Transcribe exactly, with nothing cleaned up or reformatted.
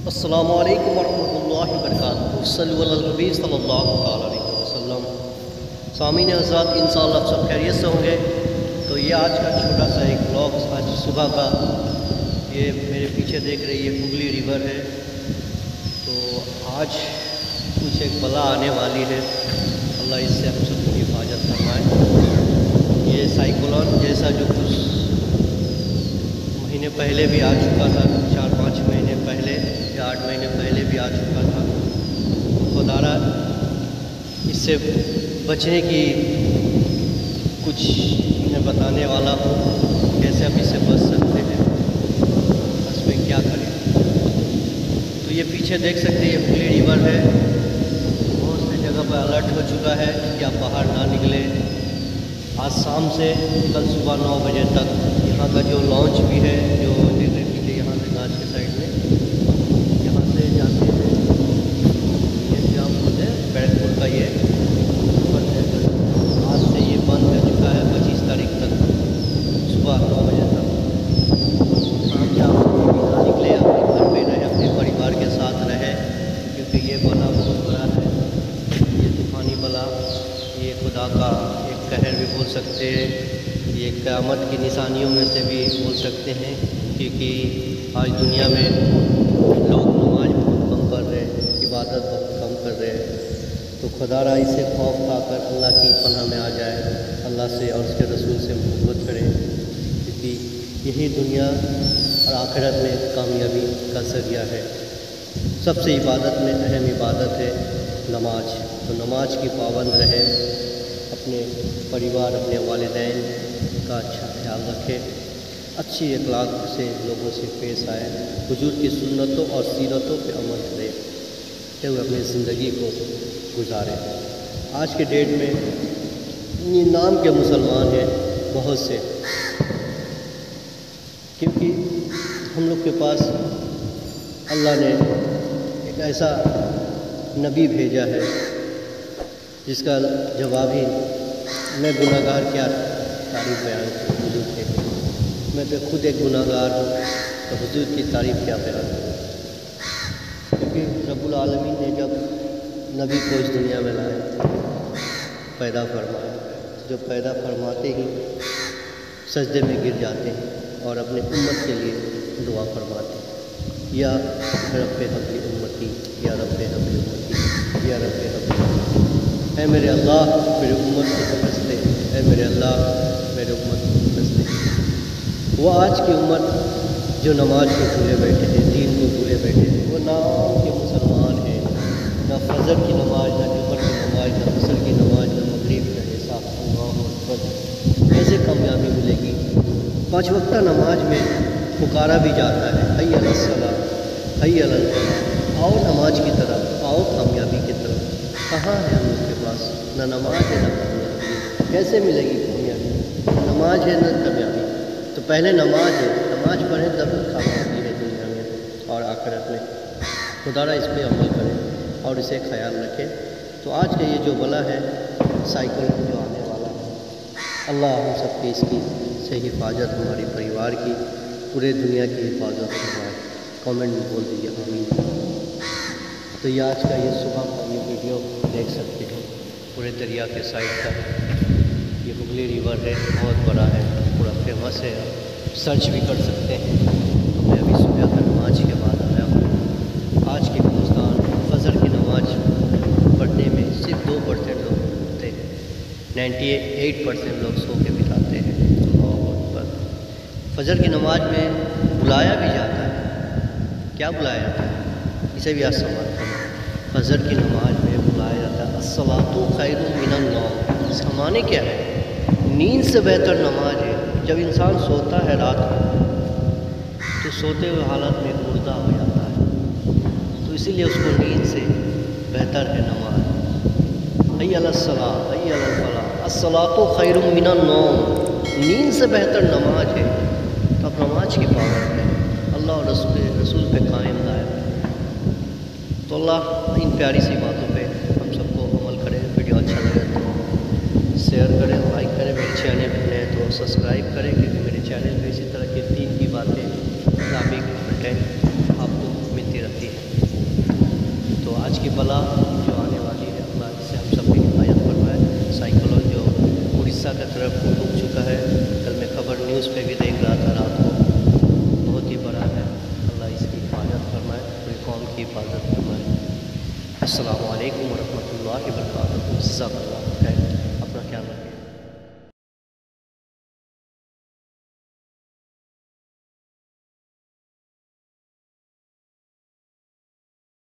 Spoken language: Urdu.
السلام علیکم ورحمۃ اللہ وبرکاتہ صلی اللہ نبی صلی اللہ علیہ وسلم۔ سامعین حضرات، انشاءاللہ سب خیریت سے ہوں گے۔ تو یہ آج کا چھوٹا سا ایک بلاگ آج صبح کا، یہ میرے پیچھے دیکھ رہی ہے ہگلی ریور ہے۔ تو آج کچھ ایک بلا آنے والی ہے، اللہ اس سے ہم سب کی حفاظت فرمائے۔ یہ سائیکلون جیسا جو کچھ مہینے پہلے بھی آ چکا تھا، چار پانچ مہینے پہلے یا آٹھ مہینے پہلے بھی آ چکا تھا، خدا را اس سے بچنے کی کچھ میں بتانے والا ہوں، کیسے ہم اس سے بچ سکتے ہیں، اس میں کیا کریں۔ تو یہ پیچھے دیکھ سکتے ہیں، یہ ہگلی ریور ہے، بہت سی جگہ پر الرٹ ہو چکا ہے کہ آپ باہر نہ نکلیں۔ آج شام سے کل صبح نو بجے تک یہاں کا جو لانچ بھی ہے، جو پیچھے یہاں سے گاچھ کے سائڈ میں یہاں سے جاتے ہیں، یہ جام ہوتے ہیں بیرکپور کا، یہ آج سے یہ بند ہو چکا ہے پچیس تاریخ تک صبح نو بجے تک۔ شام شام نہ نکلے، اپنے گھر پہ رہے، اپنے پریوار کے ساتھ رہے، کیونکہ یہ بلا بہت بڑا ہے۔ یہ طوفانی بلا، یہ خدا کا ایک قہر بھی بول سکتے ہیں، یہ قیامت کی نشانیوں میں سے بھی بول سکتے ہیں، کیونکہ آج دنیا میں لوگ نماز بہت کم کر رہے ہیں، عبادت بہت کم کر رہے ہیں۔ تو خدا را اس سے خوف کھا کر اللہ کی پناہ میں آ جائے، اللہ سے اور اس کے رسول سے محبت کرے، کیونکہ یہی دنیا اور آخرت میں کامیابی کا ذریعہ ہے۔ سب سے عبادت میں اہم عبادت ہے نماز۔ تو نماز کی پابند رہے، اپنے پریوار، اپنے والدین کا اچھا خیال رکھے، اچھی اخلاق سے لوگوں سے پیش آئے، حضور کی سنتوں اور سیرتوں پہ عمل کرے، کہ وہ اپنی زندگی کو گزارے۔ آج کے ڈیٹ میں یہ نام کے مسلمان ہیں بہت سے، کیونکہ ہم لوگ کے پاس اللہ نے ایک ایسا نبی بھیجا ہے جس کا جواب ہی میں گناہ گار کیا تعریف بیان کروں حضور کے، میں تو خود ایک گناہ گار ہوں، تو حضور کی تعریف کیا بیان کروں، کیونکہ رب العالمین نے جب نبی کو اس دنیا میں لائے، پیدا فرمایا، جو پیدا فرماتے ہی سجدے میں گر جاتے ہیں اور اپنے امت کے لیے دعا فرماتے ہیں، یا رب حبلی امتی، یا رب حبلی امتی، یا رب حبلی امتی، اے میرے اللہ میرے امت کو بخش دے، اے میرے اللہ میرے امت کو بخش دے۔ وہ آج کی امت جو نماز کو بھولے بیٹھے ہیں، دین کو بھولے بیٹھے ہیں، وہ نام کے مسلمان ہیں، نہ فجر کی نماز، نہ جمعہ کی نماز، نہ عصر کی نماز، نہ مغرب کا حساب، اللہ اکبر۔ کیسے کامیابی ملے گی؟ پانچ وقتہ نماز میں پکارا بھی جاتا ہے، حی علی الصلاۃ، حی علی الفلاح، آؤ نماز کی طرف، آؤ کامیابی کی طرف۔ کہاں ہے ہم لوگ کے پاس؟ نہ نماز ہے نہ کامیابی، کیسے ملے گی کامیابی؟ نماز ہے نہ کامیابی، تو پہلے نماز ہے، نماز پڑھیں تب کامیابی ہے دنیا میں اور آخرت میں۔ خدا را اس پہ عمل کرے اور اسے خیال رکھے۔ تو آج کا یہ جو بلا ہے، سائیکل جو آنے والا ہے، اللہ ہم سب کی اس کی سے حفاظت، ہماری پریوار کی، پورے دنیا کی حفاظت فرمائے۔ کامنٹ میں بول دیجیے آمین۔ تو یہ آج کا یہ صبح کا یہ ویڈیو دیکھ سکتے ہیں، پورے دریا کے سائڈ کا یہ ہگلی ریور ہے، بہت بڑا ہے، پورا فیمس ہے، سرچ بھی کر سکتے ہیں۔ میں ابھی صبح کا نماز کے بعد آیا ہوں۔ آج کے ہندوستان فجر کی نماز پڑھنے میں صرف دو پرسینٹ لوگ ہوتے ہیں، نائنٹی ایٹ پرسینٹ لوگ سو کے بتاتے ہیں۔ اللہ اکبر۔ فجر کی نماز میں بلایا بھی جاتا ہے، کیا بلایا جاتا ہے؟ اسے بھی آج سمجھ کریں۔ فجر کی نماز میں بلایا جاتا ہے الصلاۃ خیر من النوم، اس کا معنی کیا ہے؟ نیند سے بہتر نماز ہے۔ جب انسان سوتا ہے رات کو تو سوتے ہوئے حالت میں مردہ ہو جاتا ہے، تو اسی لیے اس کو نیند سے بہتر ہے نماز۔ حی علی الصلاۃ، حی علی الفلاح، الصلاۃ خیر من النوم، نیند سے بہتر نماز ہے۔ تو اب نماز کی پابند ہے، اللہ اور رسول رسول پہ قائم دائم ہے۔ تو اللہ ان پیاری سی باتوں پہ ہم سب کو عمل کرے۔ ویڈیو اچھا لگے تو شیئر کریں، لائک کریں، میرے چینل پہ نئے تو سبسکرائب کریں، کیونکہ میرے چینل پہ اسی طرح کے دین کی باتیں، اسلامک کنٹینٹ آپ کو ملتی رہتی ہے۔ کی بلا جو آنے والی ہے اللہ اس سے ہم سب کی حفاظت فرمائے۔ سائیکلون جو اڑیسہ کی طرف ڈوب چکا ہے، کل میں خبر نیوز پہ بھی دیکھ رہا تھا رات کو، بہت ہی بڑا ہے، اللہ اس کی حفاظت فرمائے، پوری قوم کی حفاظت فرمائے۔ السلام علیکم ورحمۃ اللہ وبرکاتہ، جزاک اللہ خیر۔